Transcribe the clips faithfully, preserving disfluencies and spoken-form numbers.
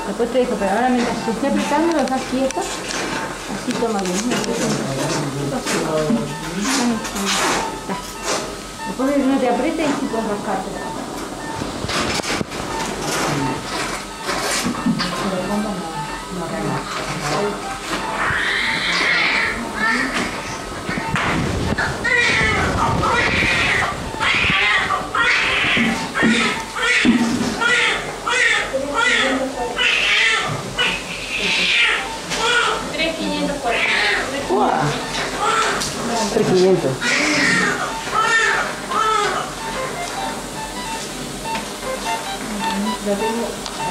Después te dejo, pero ahora mientras te esté aplicando lo dejas quieto. Así toma bien. Después de que no te apriete y si puedes rascarte. tres quinientos cuarenta. tres quinientos. Lo tengo.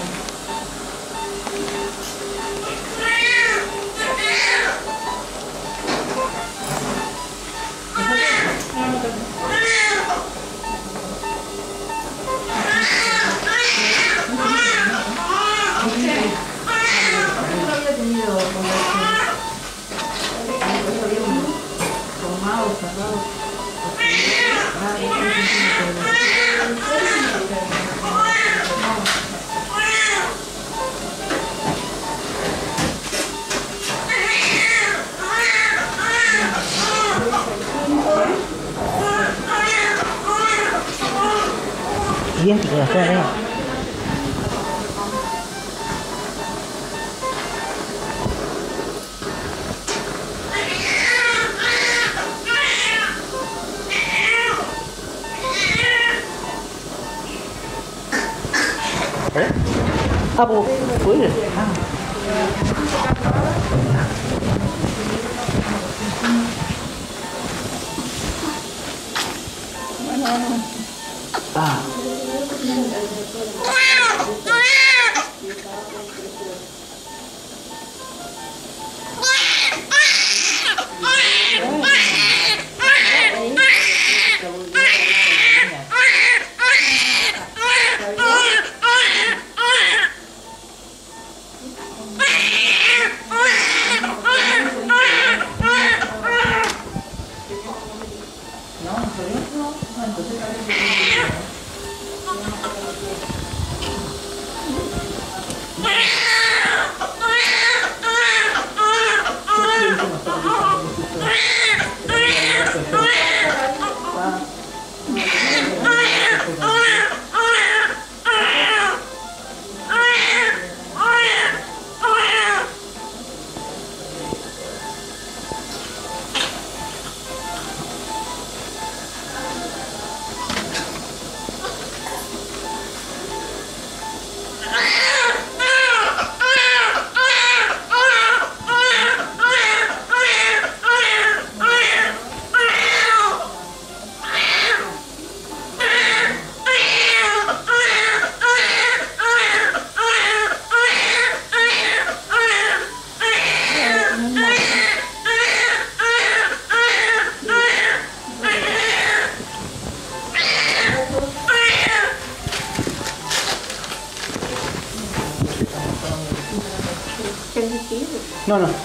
Bien, te quedaste arriba. ¿Eh? Ah, pues, pues, ah. Bueno, bueno. Ah. No, no.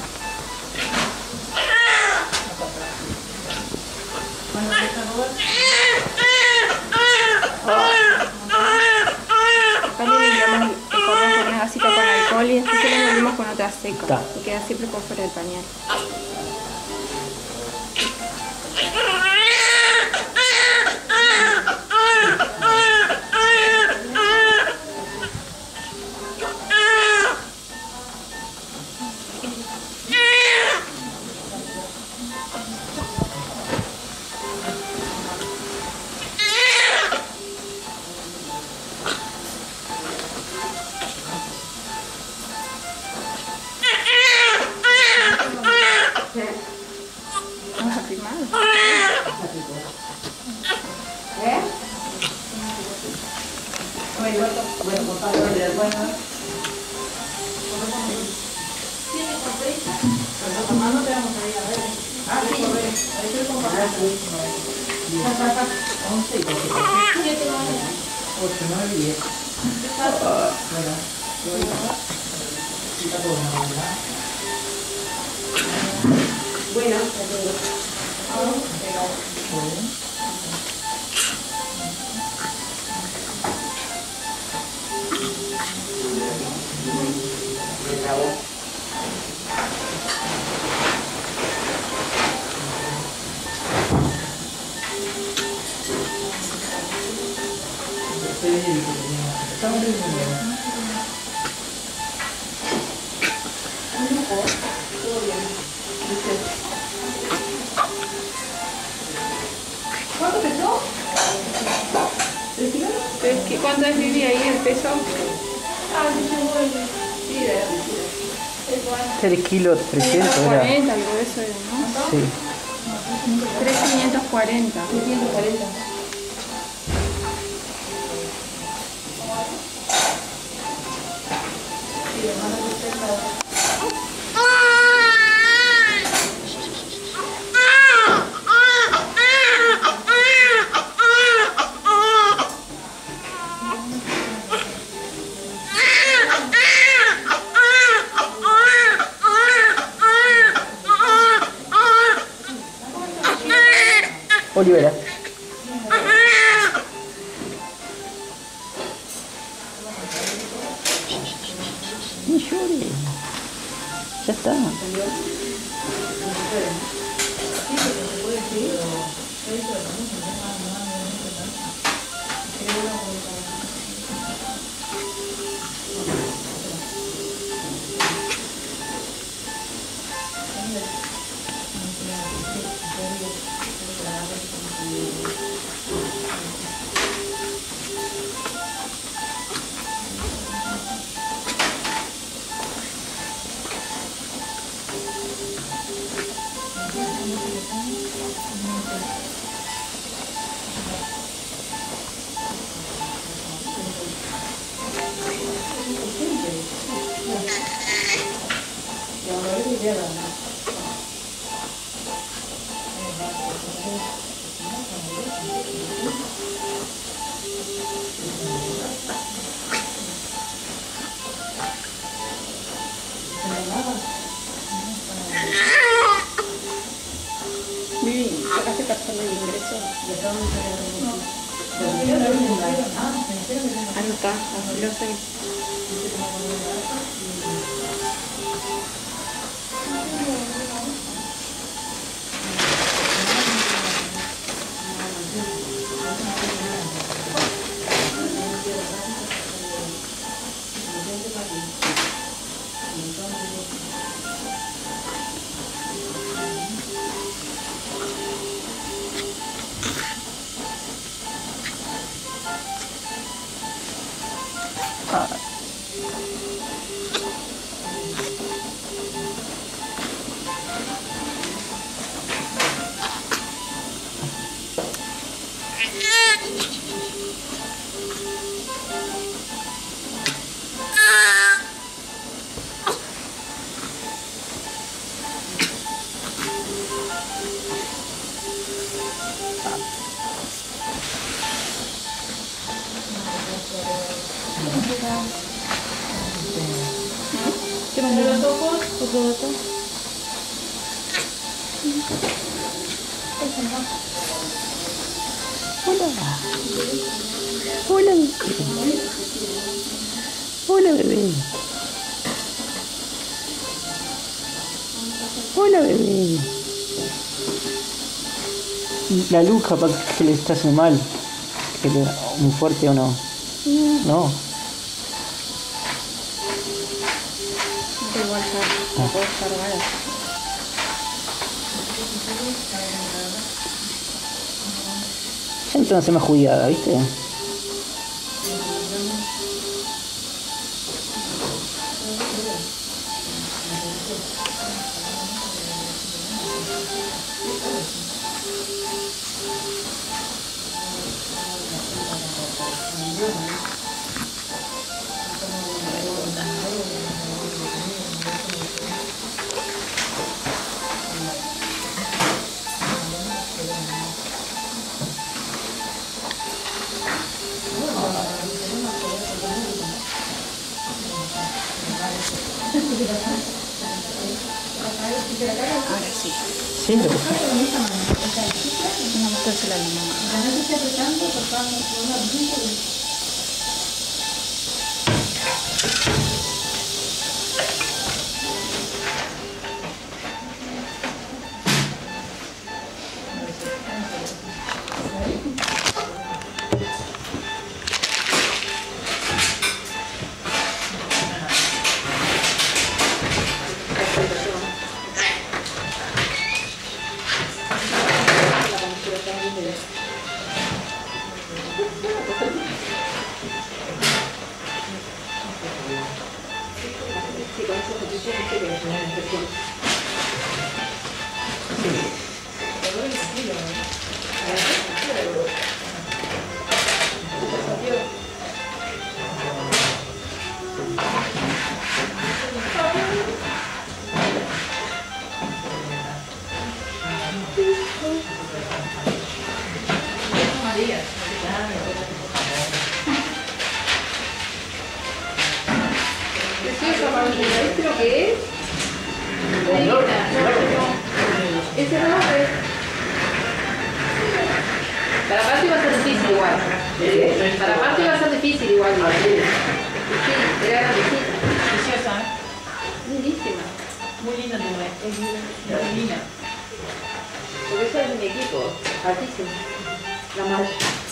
Acá le limpiamos el cordón con una gasita con alcohol y después se lo envolvimos con otra seca. Ta. Y queda siempre por fuera del pañal. Vamos a filmar. ¿Eh? Bueno, bueno, por favor, de bueno. Pero mamá no te vamos a ir a ver. Ah, sí, a ver. Ahí estoy comparando. once y doce. ocho, nueve y diez. Bueno, bueno, ya tengo. Bueno. ¿Cuánto pesó? ¿Tres kilos? Tres ki- ¿Cuánto es Vivi ahí el peso? Ah, sí, yo voy. Sí, de verdad. tres kilos trescientos era. cuarenta, algo de eso era, ¿no? Sí. tres mil quinientos cuarenta. trescientos cuarenta. Olivera. No llores. Ya está. Vivi, ¿sacaste cartón de ingreso? Anota, así lo sé. ¿Qué más? ¿Otro botón? Hola. Hola, bebé. Hola, bebé. Hola, bebé. La luz capaz que le está haciendo mal. Que le, muy fuerte o no. No. Igual ya la puedes cargar. Ya entonces más judíada, ¿viste? Ahora sí. Sí, lo que sí. Una mostrársela a la mamá. Sí, con esa posición no sé qué es una infección. Preciosa, Paulina, ¿viste lo que es? Divina. Ese no es. Para Pati va a ser difícil igual. Para Pati va a ser difícil igual. Sí, era grandecita. Preciosa, ¿eh? Lindísima. Muy linda tu mujer. Es linda. Es divina. Porque esa es de mi equipo. Altísima. La madre.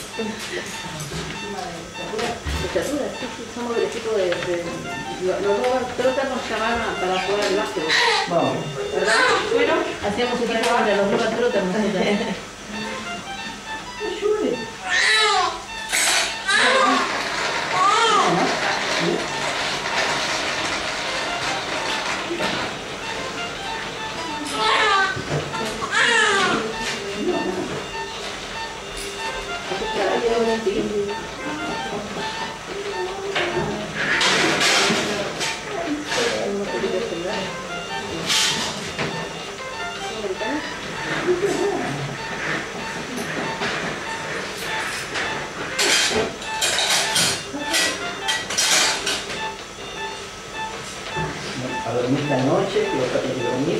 Estatura, sí, sí, somos del equipo de... de los dos trotas nos llamaron para jugar al básquetbol. Vamos. ¿Verdad? Bueno, hacíamos equipo entre los dos trotas nosotros. A dormir esta noche, que los patos de dormir.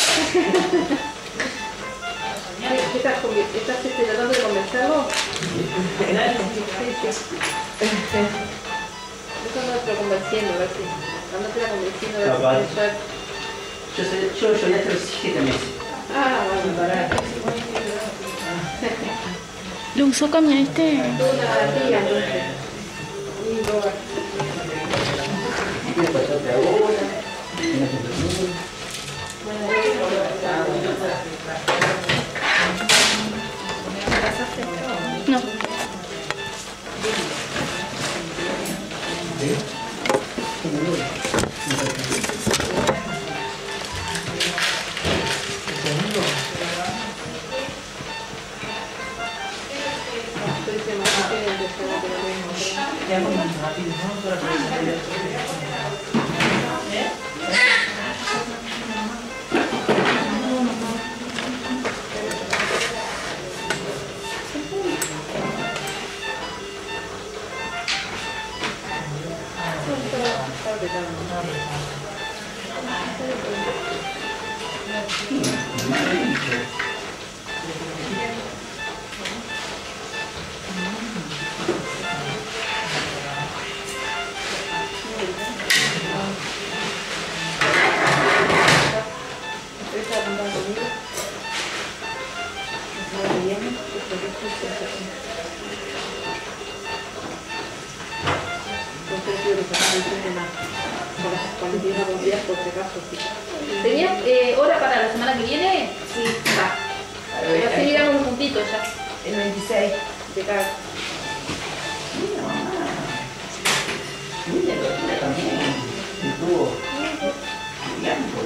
¿Qué estás, estás este, tratando de convencerlo? Sí, sí. Eso no estoy convenciendo, a ver si. Cuando te la convenciendo, a ver Capaz. si puede ser. Yo, sé, yo, yo ya tengo siete meses. Ah, bueno, para. Lu, sócame a este. Tú una tía, entonces. Y Robert. Y después otra hora. Y no se dormir. No. ¿Sí? Sí, muy bien. Ya como rápido, ¿no? Para que ¿eh? ¿Tenías eh, hora para la semana que viene? Sí. Va. Pero así llegamos un puntito ya. El veintiséis. De cada. Mira, mamá. Mira, doctora también. Y tuvo. Gigante.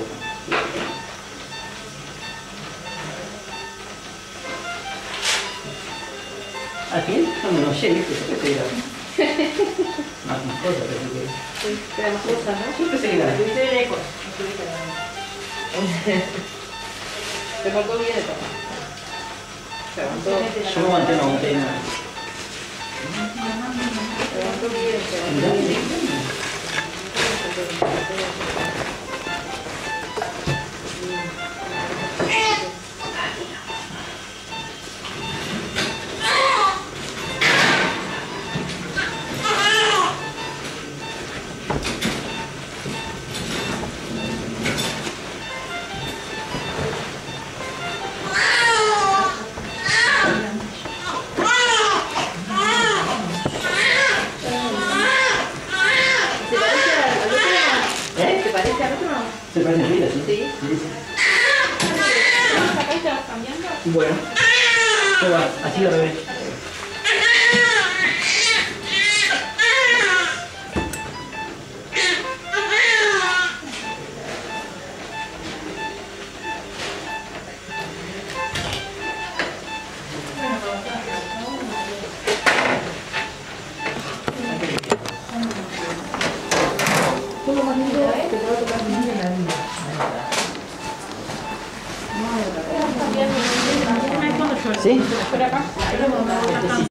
¿A quién? No me lo sé, ¿viste? Yo pensé que era más más cosas, pero que... Sí, quedan más cosas, ¿no? Yo pensé que era... Estuviste lejos. Te faltó bien eso. Se aguantó. Yo no aguanté, no aguanté nada. Se aguantó bien, se aguantó bien. ¿Se parece vida, sí? Sí. Sí, sí. ¿Acá estabas cambiando? Bueno. ¿Qué va? Así al revés. ¿Sí? Por acá.